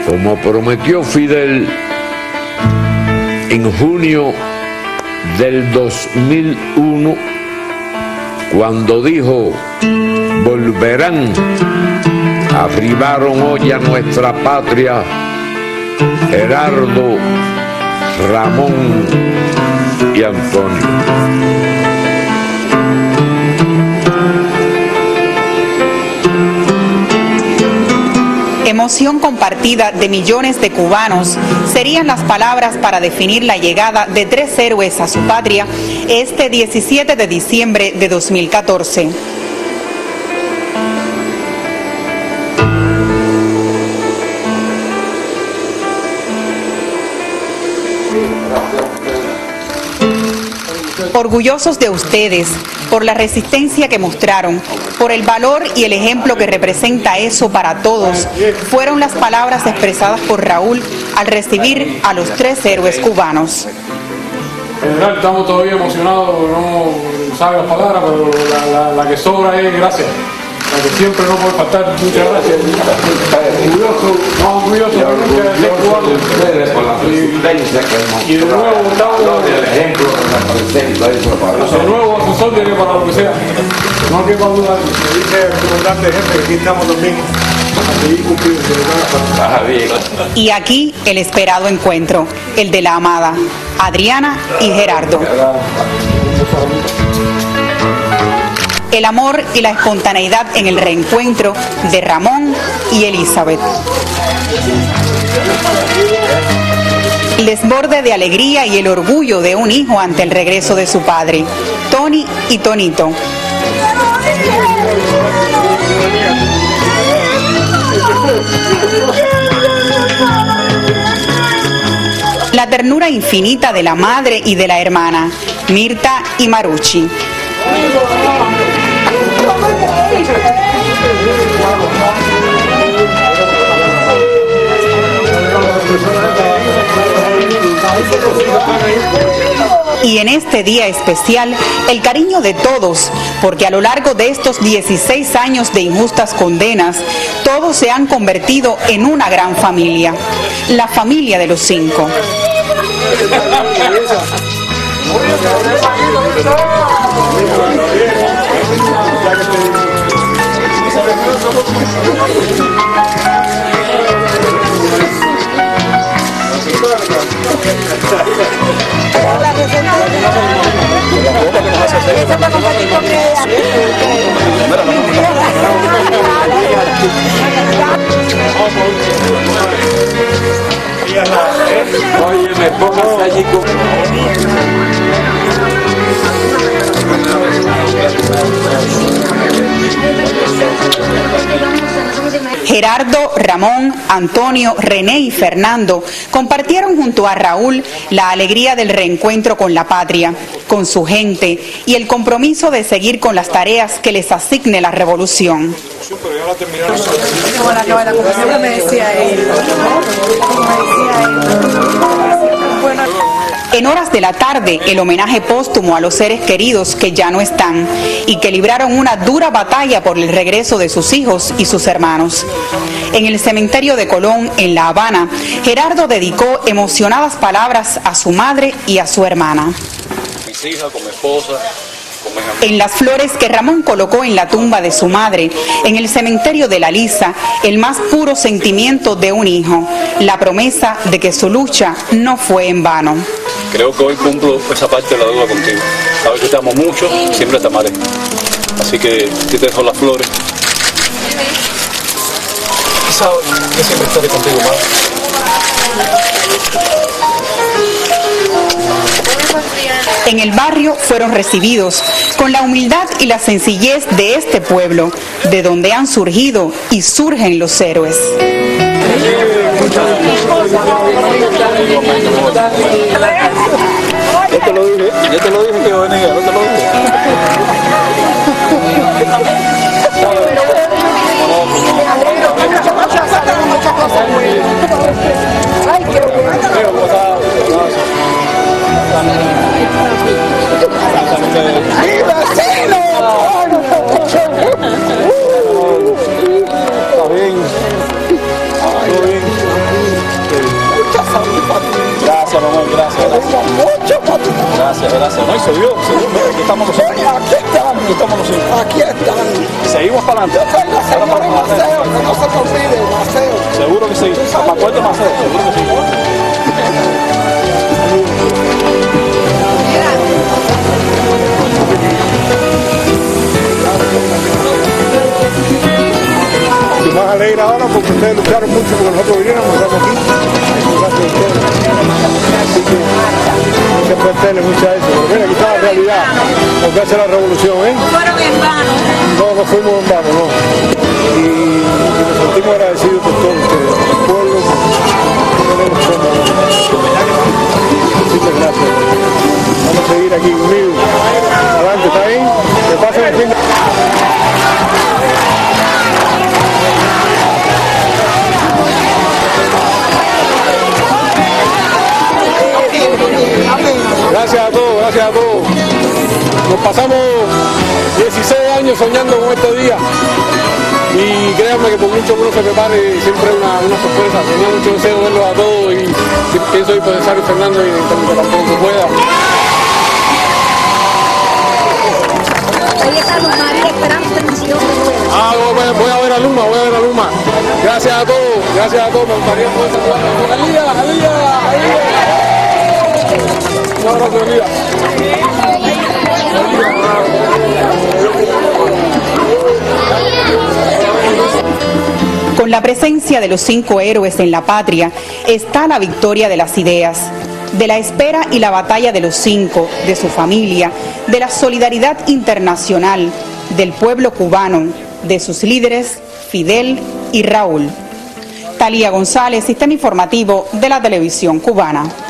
Como prometió Fidel en junio del 2001, cuando dijo volverán, arribaron hoy a nuestra patria Gerardo, Ramón y Antonio. Emoción compartida de millones de cubanos serían las palabras para definir la llegada de 3 héroes a su patria este 17 de diciembre de 2014. Orgullosos de ustedes, por la resistencia que mostraron, por el valor y el ejemplo que representa eso para todos, fueron las palabras expresadas por Raúl al recibir a los 3 héroes cubanos. En general estamos todavía emocionados, no sabe las palabras, pero la que sobra es gracias. La que siempre no puede faltar, muchas gracias. Orgulloso de ser cubano. Y de nuevo estamos de nuevo a sus órdenes para lo que sea. No hay que dudar. Me dice el comandante jefe que aquí estamos los mismos. Y aquí el esperado encuentro, el de la amada, Adriana y Gerardo. El amor y la espontaneidad en el reencuentro de Ramón y Elizabeth. El desborde de alegría y el orgullo de un hijo ante el regreso de su padre, Tony y Tonito. La ternura infinita de la madre y de la hermana, Mirta y Marucci. Y en este día especial, el cariño de todos, porque a lo largo de estos 16 años de injustas condenas, todos se han convertido en una gran familia, la familia de los 5. Oye, me pongas allí con... Gerardo, Ramón, Antonio, René y Fernando compartieron junto a Raúl la alegría del reencuentro con la patria, con su gente y el compromiso de seguir con las tareas que les asigne la revolución. En horas de la tarde, el homenaje póstumo a los seres queridos que ya no están y que libraron una dura batalla por el regreso de sus hijos y sus hermanos. En el cementerio de Colón, en La Habana, Gerardo dedicó emocionadas palabras a su madre y a su hermana. Mis hijas, con mi esposa. En las flores que Ramón colocó en la tumba de su madre, en el cementerio de La Lisa, el más puro sentimiento de un hijo, la promesa de que su lucha no fue en vano. Creo que hoy cumplo esa parte de la deuda contigo. Sabes que te amo mucho, siempre te amaré. Así que te dejo las flores. Y sabes que siempre estaré contigo, madre. En el barrio fueron recibidos con la humildad y la sencillez de este pueblo, de donde han surgido y surgen los héroes. Yo te lo dije que iba a venir, no te lo dije. Ay, qué Está bien. Gracias. No, y se dio, mira, aquí estamos nosotros. Aquí están. Seguimos para adelante. La señora Maceo, que no se te olvide, Maceo. Seguro que sí. Me acuerdo Maceo, seguro que sí. Y más alegre ahora porque ustedes lucharon mucho porque nosotros viniéramos, estamos aquí. Gracias a ustedes. Así que no se pretende mucho a eso. Pero mira, aquí está la realidad. Lo que hace la revolución, ¿eh? No fueron en vano. No fuimos en vano, no. Y nos sentimos agradecidos por todos ustedes. El pueblo, no tenemos forma. Muchas gracias. Vamos a seguir aquí unidos. Adelante, ¿está bien? Que pasen el fin de... Gracias a todos, gracias a todos. Nos pasamos 16 años soñando con este día y créanme que por mucho que uno se prepare siempre es una sorpresa. Tenía mucho deseo de verlos a todos y pienso ir por César Fernando y que tampoco pueda. Ahí está Luz María esperando bendición. Voy a ver a Luma. Gracias a todos, me gustaría poder saludar. ¡Alía! Un abrazo, Alía. Con la presencia de los 5 héroes en la patria está la victoria de las ideas, de la espera y la batalla de los 5, de su familia, de la solidaridad internacional, del pueblo cubano, de sus líderes Fidel y Raúl. Talía González, Sistema Informativo de la Televisión Cubana.